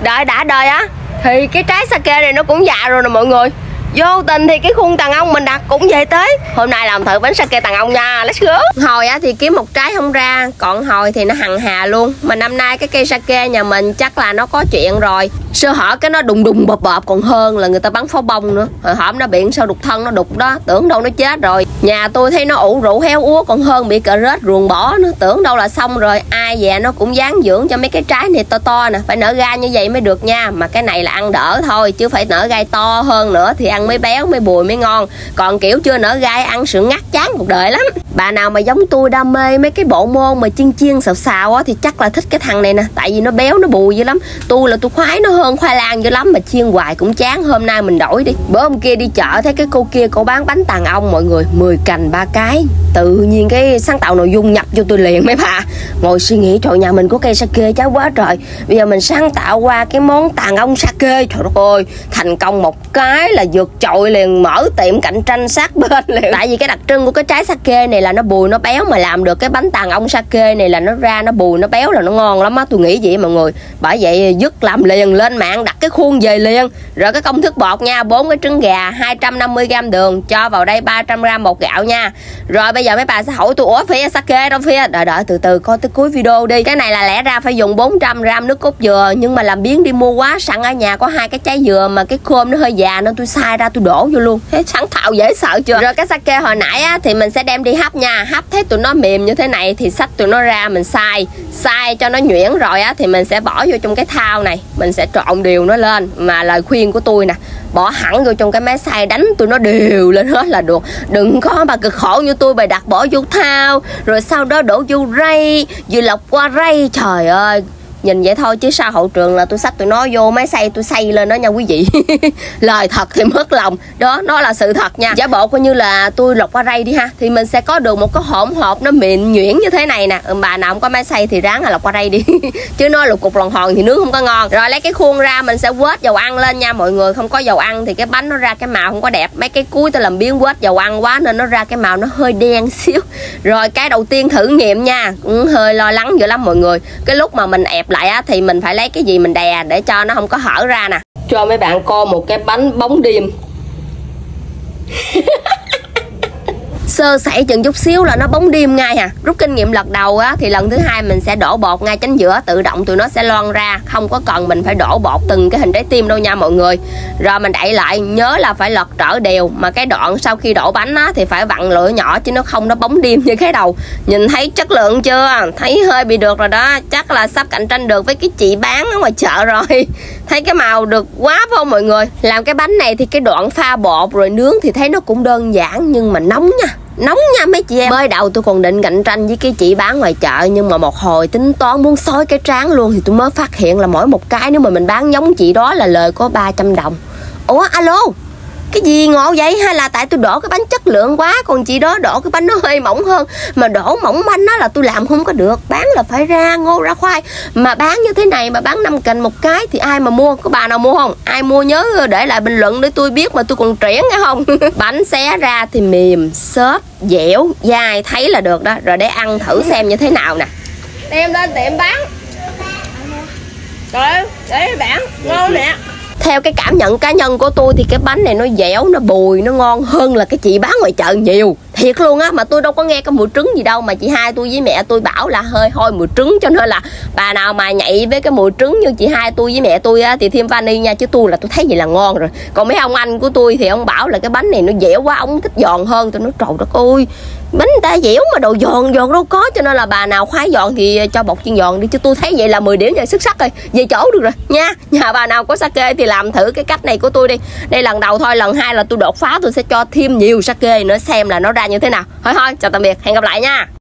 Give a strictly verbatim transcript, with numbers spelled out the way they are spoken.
Đợi đã đời á thì cái trái sake này nó cũng già rồi nè mọi người. Vô tình thì cái khuôn tàng ong mình đặt cũng về tới. Hôm nay làm thử bánh sake tàng ong nha. Let's go. Hồi á thì kiếm một trái không ra, còn hồi thì nó hằng hà luôn. Mà năm nay cái cây sake nhà mình chắc là nó có chuyện rồi. Sơ hở cái nó đùng đùng bập bập còn hơn là người ta bắn pháo bông nữa. Hồi hổm nó bị sao đục thân nó đục đó, tưởng đâu nó chết rồi. Nhà tôi thấy nó ủ rượu héo úa còn hơn bị cà rết ruồng bỏ nữa, tưởng đâu là xong rồi. Ai về nó cũng dáng dưỡng cho mấy cái trái này to to nè, phải nở gai như vậy mới được nha. Mà cái này là ăn đỡ thôi chứ phải nở gai to hơn nữa thì ăn mới béo mới bùi mới ngon. Còn kiểu chưa nở gai ăn sữa ngắt chán cuộc đời lắm. Bà nào mà giống tôi đam mê mấy cái bộ môn mà chiên chiên xào xào á thì chắc là thích cái thằng này nè, tại vì nó béo nó bùi dữ lắm. Tôi là tôi khoái nó hơn khoai lang dữ lắm, mà chiên hoài cũng chán. Hôm nay mình đổi đi. Bữa hôm kia đi chợ thấy cái cô kia cô bán bánh tàng ong mọi người, mười cành ba cái. Tự nhiên cái sáng tạo nội dung nhập vô tôi liền mấy bà. Ngồi suy nghĩ trời nhà mình có cây sake cháu quá trời, bây giờ mình sáng tạo qua cái món tàng ong sake. Trời đất ơi, thành công một cái là vượt trội liền, mở tiệm cạnh tranh sát bên liền. Tại vì cái đặc trưng của cái trái sake này là nó bùi nó béo, mà làm được cái bánh tàng ong sake này là nó ra nó bùi nó béo là nó ngon lắm á. Tôi nghĩ vậy mọi người. Bởi vậy dứt làm liền, lên mạng đặt cái khuôn về liền. Rồi cái công thức bột nha, bốn cái trứng gà, hai trăm năm mươi gam đường, cho vào đây ba trăm gam bột gạo nha. Rồi bây giờ mấy bà sẽ hỏi tôi ủa phía sake đâu phía, đợi đợi từ từ coi tới cuối video đi. Cái này là lẽ ra phải dùng bốn trăm gam nước cốt dừa, nhưng mà làm biếng đi mua quá, sẵn ở nhà có hai cái trái dừa mà cái khóm nó hơi già nên tôi xay ra tôi đổ vô luôn. Thế sáng tạo dễ sợ chưa. Rồi cái sake hồi nãy á thì mình sẽ đem đi hấp nha. Hấp thấy tụi nó mềm như thế này thì xách tụi nó ra mình xay, xay cho nó nhuyễn rồi á thì mình sẽ bỏ vô trong cái thau này, mình sẽ trộn đều nó lên. Mà lời khuyên của tôi nè, bỏ hẳn vô trong cái máy xay, đánh tụi nó đều lên hết là được. Đừng có mà cực khổ như tôi bày đặt bỏ vô thau rồi sau đó đổ vô rây, vừa lọc qua rây. Trời ơi, nhìn vậy thôi chứ sau hậu trường là tôi xách tụi nó vô máy xay tôi xay lên đó nha quý vị. Lời thật thì mất lòng đó, nó là sự thật nha. Giả bộ coi như là tôi lọc qua rây đi ha, thì mình sẽ có được một cái hỗn hợp nó mịn nhuyễn như thế này nè. Bà nào không có máy xay thì ráng là lọc qua rây đi. Chứ nó lục cục lòn hòn thì nướng không có ngon. Rồi lấy cái khuôn ra mình sẽ quết dầu ăn lên nha mọi người. Không có dầu ăn thì cái bánh nó ra cái màu không có đẹp. Mấy cái cuối tôi làm biếng quết dầu ăn quá nên nó ra cái màu nó hơi đen xíu. Rồi cái đầu tiên thử nghiệm nha, cũng hơi lo lắng dữ lắm mọi người. Cái lúc mà mình ép lại á thì mình phải lấy cái gì mình đè để cho nó không có hở ra nè. Cho mấy bạn coi một cái bánh bóng đêm. Sơ sẩy chừng chút xíu là nó bóng đêm ngay à. Rút kinh nghiệm lần đầu á thì lần thứ hai mình sẽ đổ bột ngay chính giữa, tự động tụi nó sẽ loang ra, không có cần mình phải đổ bột từng cái hình trái tim đâu nha mọi người. Rồi mình đậy lại, nhớ là phải lật trở đều. Mà cái đoạn sau khi đổ bánh á thì phải vặn lửa nhỏ chứ nó không nó bóng đêm như cái đầu. Nhìn thấy chất lượng chưa, thấy hơi bị được rồi đó. Chắc là sắp cạnh tranh được với cái chị bán ở ngoài chợ rồi. Thấy cái màu được quá phải không mọi người. Làm cái bánh này thì cái đoạn pha bột rồi nướng thì thấy nó cũng đơn giản nhưng mà nóng nha, nóng nha mấy chị em. Mới đầu tôi còn định cạnh tranh với cái chị bán ngoài chợ, nhưng mà một hồi tính toán muốn xói cái trán luôn thì tôi mới phát hiện là mỗi một cái nếu mà mình bán giống chị đó là lời có ba trăm đồng. Ủa alo, cái gì ngộ vậy? Hay là tại tôi đổ cái bánh chất lượng quá, còn chị đó đổ cái bánh nó hơi mỏng hơn. Mà đổ mỏng bánh đó là tôi làm không có được. Bán là phải ra ngô ra khoai. Mà bán như thế này mà bán năm cành một cái thì ai mà mua? Có bà nào mua không? Ai mua nhớ để lại bình luận để tôi biết mà tôi còn triển nghe không. Bánh xé ra thì mềm, xốp, dẻo, dai, thấy là được đó. Rồi để ăn thử xem như thế nào nè. Đem lên tiệm bán. Rồi để bạn ngon nè. Theo cái cảm nhận cá nhân của tôi thì cái bánh này nó dẻo, nó bùi, nó ngon hơn là cái chị bán ngoài chợ nhiều. Thiệt luôn á, mà tôi đâu có nghe cái mùi trứng gì đâu. Mà chị hai tôi với mẹ tôi bảo là hơi hôi mùi trứng, cho nên là bà nào mà nhạy với cái mùi trứng như chị hai tôi với mẹ tôi á thì thêm vani nha, chứ tôi là tôi thấy vậy là ngon rồi. Còn mấy ông anh của tôi thì ông bảo là cái bánh này nó dẻo quá, ông thích giòn hơn. Tôi nói trời đất ơi, bánh ta dẻo mà đồ giòn giòn đâu có. Cho nên là bà nào khoái giòn thì cho bột chiên giòn đi, chứ tôi thấy vậy là mười điểm rồi, xuất sắc rồi, về chỗ được rồi nha. Nhà bà nào có sake thì làm thử cái cách này của tôi đi. Đây lần đầu thôi, lần hai là tôi đột phá, tôi sẽ cho thêm nhiều sake nữa xem là nó ra như thế nào. Thôi thôi, chào tạm biệt, hẹn gặp lại nha.